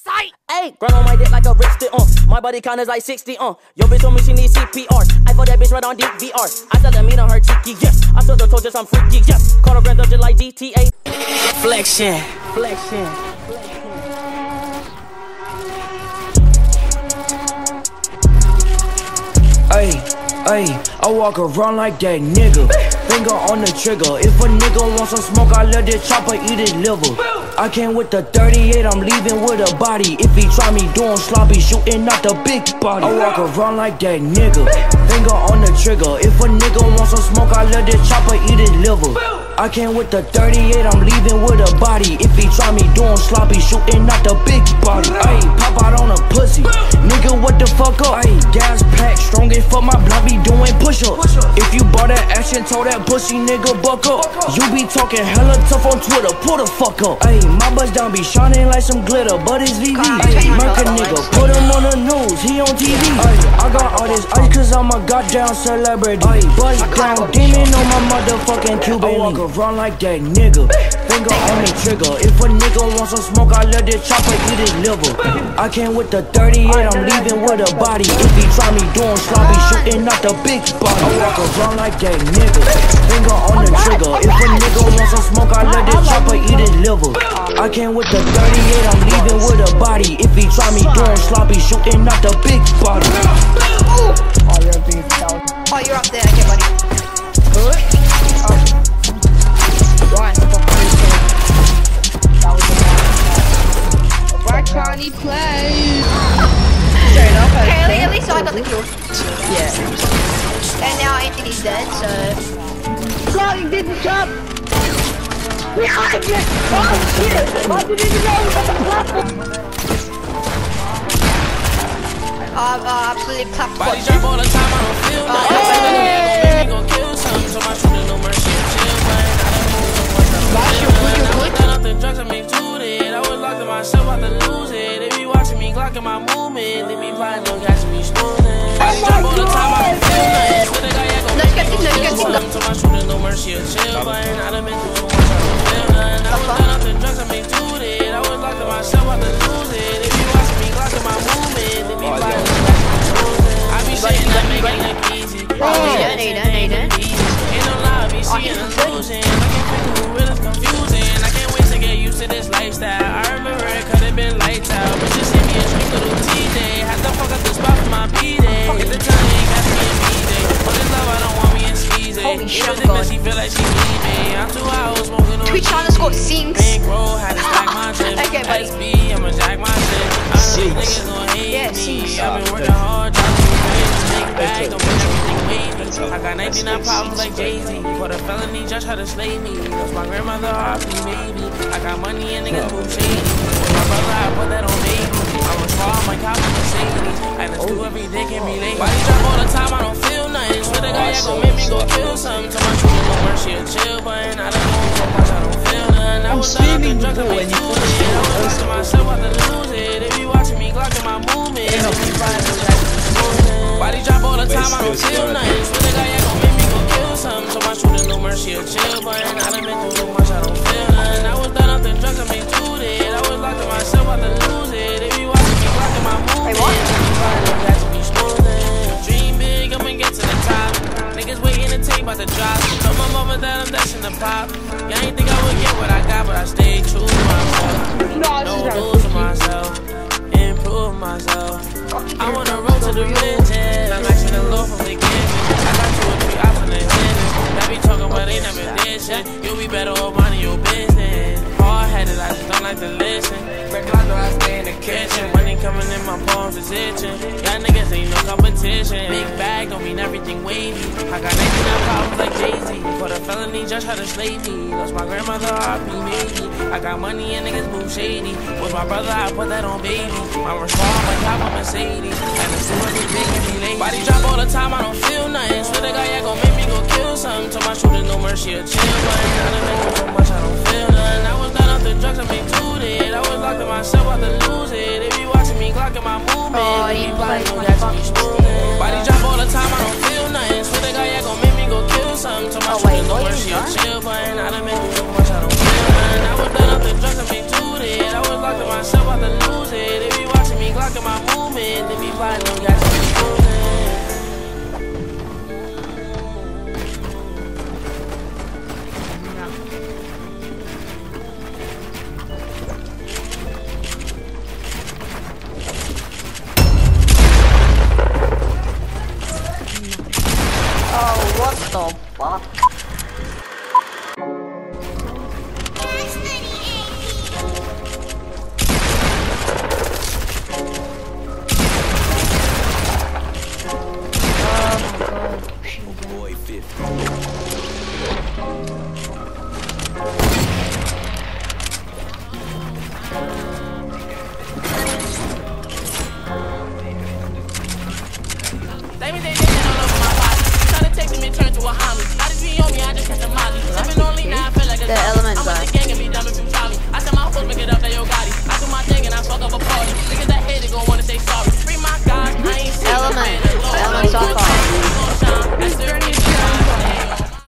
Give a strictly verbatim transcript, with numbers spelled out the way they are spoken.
sight. Hey, grind on my dick like a wrist, uh. My body count is like sixty, uh. Yo, bitch told me she needs C P R. I fought that bitch right on D V R. I tell that meat on her cheeky, yes. I told her told just I'm freaky, yes. Call her grand just like G T A. Flexion, flexion. Ay, ay, I walk around like that nigga. Finger on the trigger. If a nigga wants some smoke, I let this chopper eat his liver. I came with the thirty-eight, I'm leaving with a body. If he try me doing sloppy, shooting out the big body. I walk around like that nigga. Finger on the trigger. If a nigga wants some smoke, I let this chopper eat his liver. I came with the thirty-eight, I'm leaving with a body. If he try me doing sloppy, shooting out the big body. Ayy, pop out on a pussy. Nigga, what the fuck up? Ayy, gas pack, strong as fuck, my block be doing push-up. If you bought that action, told that pussy nigga buck up. You be talking hella tough on Twitter, pull the fuck up. Ayy, my bust down be shining like some glitter, but it's V V. Ayy, Merc a nigga, put him on the news, he on T V. Ayy, I got all this ice cause I'm a goddamn celebrity. Ayy, bust down, demon on my motherfucking Cuban. Run like that nigga, finger on the trigger. If a nigga wants some smoke, I let this chopper eat his liver. I came with the thirty-eight, I'm leaving with a body. If he try me doing sloppy, shooting out the big body. I walk around like that nigga, finger on the trigger. If a nigga wants some smoke, I let this chopper eat his liver. I came with the thirty-eight, I'm leaving with a body. If he try me doing sloppy, shooting out the big body. Oh, you're being down. Oh, you're up there, okay, buddy. Good. Oh. Right, why can't he play? Straight up, okay, at least I got the kill. Yeah. And now Anthony's dead, so. Flying didn't jump! Behind you! Oh shit! I didn't even know it was a platform! Uh, uh, absolutely clap. Body drop all the time, I don't feel like it. Make me go kill something, so my shooter no mercy, chill, man. Nothing drugs, I make two it. I was locked in myself, about to lose it. They be watching me, clocking my movement. They be plotting, no gas, me snoozing. Body drop all the time, I don't feel like it. Let's get this, let's get this. So my shooter no mercy, chill, man. I done been through it once, I don't feel nothing. I was done nothing drugs, I make two it. I was locked in myself, about to lose it. They be watching me, clocking my movement. They be plotting, no gas, me snoozing. I be saying that make it look easy. Oh, need it, need it, need it. Ain't no lie, I be seeing illusion. I can't figure who real is confusing. I can't wait to get used to this lifestyle. I remember it cause it been lights out. But just see me and stream little T J. Had to fuck up the spot for my B-Day. Hit the time, ain't got me in B-Day. For this love, I don't want me in skis. Holy shit, even if she feel like she need me. I'm too high, smoking on Twitch underscore sinks. Bankroll, had to stack my chip. Okay, buddy. S B, I'ma jack my shit. I know these niggas gon' hate Yeah, me. sinks. I've been working hard, trying to make a big bag. Don't make everything wavy. I got nineteen-nine problems like Jay-Z. For the felony, just try to slay me. That's my grandmother, R P maybe. I got money and niggas move shady. With my brother, I put that on baby. I was raw, my cop in Mercedes. I just do every day, can be late. Body drop all the time, I don't feel nothing. Swear to God, y'all gon' make me go kill something. Tell my shooter no mercy, a chill button. I don't know so much, I don't feel nothing. I was done up the drugs, I made two it. I was lost to myself, about to lose it. They be watching me, clocking my movement. They be fighting, no jack, smoothing. Body drop all the time, I don't feel nothing. Swear to God, y'all gon' make me go kill something. So my shooter no mercy, a chill button. I done been through so much, I don't feel nothing. I was done up the drugs, I made two it. I was locked to myself, about to lose it. They be watching me, clocking my movement. They be fighting, no jack, me smoothing. Dream big, I'ma get to the top. Niggas waiting to take about the drop. Told my mama that I'm dashing the pop. Yeah, I ain't think I would get what I got, but I stayed true to myself. Don't lose myself, improve myself. I wanna roll to the riches. I'm asking the Lord for forgiveness. I got two or three options in business. That be talking, but they never did shit. You'll be better off minding your business. Hard-headed, I just don't like to listen. Break lock, though I stay in the kitchen. Money coming in my palms is itching. Y'all niggas ain't no competition. Big bag don't mean everything wavy. I got nineteen-nine problems like Jay-Z. For the felony, just try to slay me. Lost my grandmother, R P maybe. I got money and niggas move shady. With my brother, I put that on baby. I'm responsible, my top of Mercedes. And the super big big and be late. Body drop all the time, I don't feel nothing. Swear to God, y'all gon' make me go kill something. Told my shooter no mercy, a chill button. I done been through so much, I don't feel nothing. I was done off the drugs, I made two it. I was locked in myself, about to lose it. They be watching me, clocking my movement. Oh, They you be blinding, no play gas, me smoothing. Body drop all the time, I don't feel nothing. Swear to God, y'all gon' make me go kill something. Told my shooter no mercy, a chill button. I done been through so much, I don't feel nothing. I was done off the drugs, I made two it. I was locked in myself, about to lose it. if you find no guy.